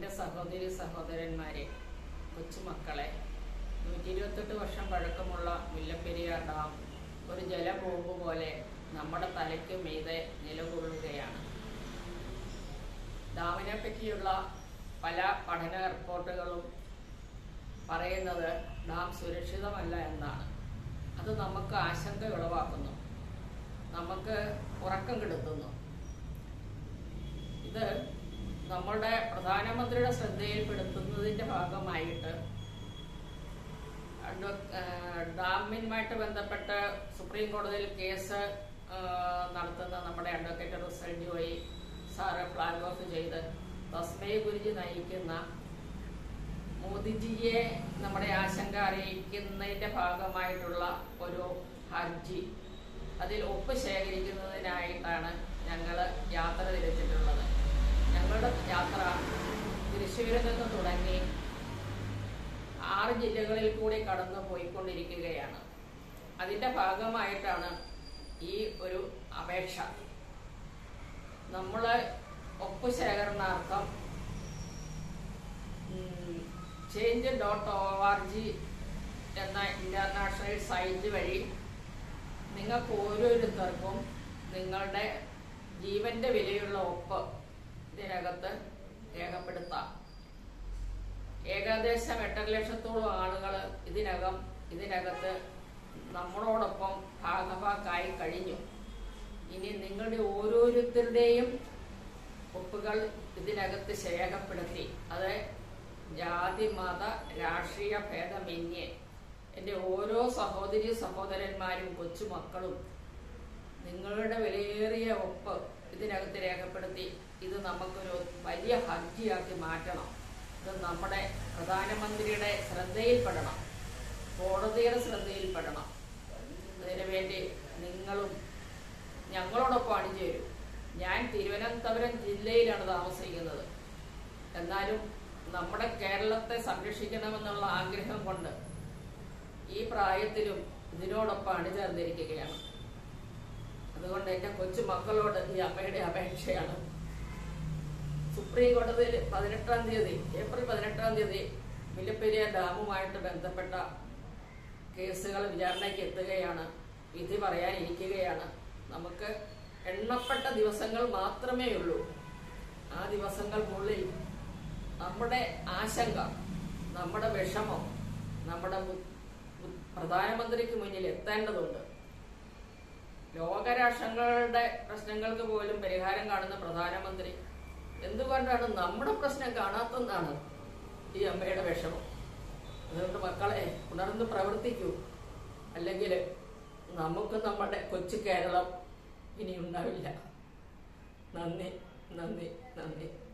എൻ്റെ സഹോദരി സഹോദരന്മാരെ, കൊച്ചുമക്കളെ, 128 വർഷം പഴക്കമുള്ള മുല്ലപ്പെരിയാർ ഡാം ഒരു ജലബോംബ് പോലെ നമ്മുടെ തലയ്ക്ക് മീതെ നിലകൊള്ളുകയാണ്. ഡാമിനെ പറ്റിയുള്ള പല പഠന റിപ്പോർട്ടുകളും പറയുന്നത് ഡാം സുരക്ഷിതമല്ല എന്നാണ്. അത് നമുക്ക് ആശങ്ക ഉളവാക്കുന്നു, നമുക്ക് ഉറക്കം കെടുത്തുന്നു. ഇത് നമ്മളുടെ പ്രധാനമന്ത്രിയുടെ ശ്രദ്ധയിൽപ്പെടുത്തുന്നതിൻ്റെ ഭാഗമായിട്ട് ഡാമിനുമായിട്ട് ബന്ധപ്പെട്ട് സുപ്രീം കോടതിയിൽ കേസ് നടത്തുന്ന നമ്മുടെ advocate Risal Joy sir flag off ചെയ്ത് തസ്മൈ ഗുരുജി നയിക്കുന്ന മോദിജിയെ നമ്മുടെ ആശങ്ക അറിയിക്കുന്നതിൻ്റെ ഭാഗമായിട്ടുള്ള ഒരു ഹർജി, അതിൽ ഒപ്പ് ശേഖരിക്കുന്നതിനായിട്ടാണ് ഞങ്ങൾ യാത്ര തിരിച്ചിട്ടുള്ളത്. ഞങ്ങളുടെ യാത്ര തൃശ്ശൂരിൽ നിന്ന് തുടങ്ങി 6 ജില്ലകളിൽ കൂടി കടന്നു പോയിക്കൊണ്ടിരിക്കുകയാണ്. അതിൻ്റെ ഭാഗമായിട്ടാണ് ഈ ഒരു അപേക്ഷ. നമ്മൾ ഒപ്പ് ശേഖരണാർത്ഥം change.org എന്ന ഇന്റർനാഷണൽ സൈറ്റ് വഴി നിങ്ങൾക്ക് ഓരോരുത്തർക്കും നിങ്ങളുടെ ജീവന്റെ വിലയുള്ള ഒപ്പ് ഇതിനകത്ത് രേഖപ്പെടുത്താം. ഏകദേശം 8 ലക്ഷത്തോളം ആളുകൾ ഇതിനകത്ത് നമ്മളോടൊപ്പം ഭാഗഭാക്കായി കഴിഞ്ഞു. ഇനി നിങ്ങളുടെ ഓരോരുത്തരുടെയും ഒപ്പുകൾ ഇതിനകത്ത് രേഖപ്പെടുത്തി, അത് ജാതി മത രാഷ്ട്രീയ ഭേദമന്യേ എൻ്റെ ഓരോ സഹോദരി സഹോദരന്മാരും കൊച്ചുമക്കളും നിങ്ങളുടെ വിലയേറിയ ഒപ്പ് ഇതിനകത്ത് രേഖപ്പെടുത്തി ഇത് നമുക്കൊരു വലിയ ഹർജിയാക്കി മാറ്റണം. ഇത് നമ്മുടെ പ്രധാനമന്ത്രിയുടെ ശ്രദ്ധയിൽപ്പെടണം, കോടതിയുടെ ശ്രദ്ധയിൽപ്പെടണം. അതിനുവേണ്ടി നിങ്ങളും ഞങ്ങളോടൊപ്പം അണിചേരും. ഞാൻ തിരുവനന്തപുരം ജില്ലയിലാണ് താമസിക്കുന്നത്. എന്നാലും നമ്മുടെ കേരളത്തെ സംരക്ഷിക്കണമെന്നുള്ള ആഗ്രഹം കൊണ്ട് ഈ പ്രായത്തിലും ഇതിനോടൊപ്പം അണിചേർന്നിരിക്കുകയാണ്. അതുകൊണ്ട് എൻ്റെ കൊച്ചുമക്കളോട് ഈ അമ്മയുടെ അപേക്ഷയാണ്. സുപ്രീം കോടതിയിൽ ഏപ്രിൽ 18 തീയതി മുല്ലപ്പെരിയാർ ഡാമുമായിട്ട് ബന്ധപ്പെട്ട കേസുകൾ വിചാരണയ്ക്ക് എത്തുകയാണ്, വിധി പറയാനിരിക്കുകയാണ്. നമുക്ക് എണ്ണപ്പെട്ട ദിവസങ്ങൾ മാത്രമേ ഉള്ളൂ. ആ ദിവസങ്ങൾക്കുള്ളിൽ നമ്മുടെ ആശങ്ക, നമ്മുടെ വിഷമം നമ്മുടെ പ്രധാനമന്ത്രിക്ക് മുന്നിൽ എത്തേണ്ടതുണ്ട്. ലോകരാഷ്ട്രങ്ങളുടെ പ്രശ്നങ്ങൾക്ക് പോലും പരിഹാരം കാണുന്ന പ്രധാനമന്ത്രി എന്തുകൊണ്ടാണ് നമ്മുടെ പ്രശ്നം കാണാത്തതെന്നാണ് ഈ അമ്മയുടെ വിഷമം. അതുകൊണ്ട് മക്കളെ, ഉണർന്ന് പ്രവർത്തിക്കൂ, അല്ലെങ്കിൽ നമുക്ക് നമ്മുടെ കൊച്ചു കേരളം ഇനി ഉണ്ടാവില്ല. നന്ദി, നന്ദി, നന്ദി.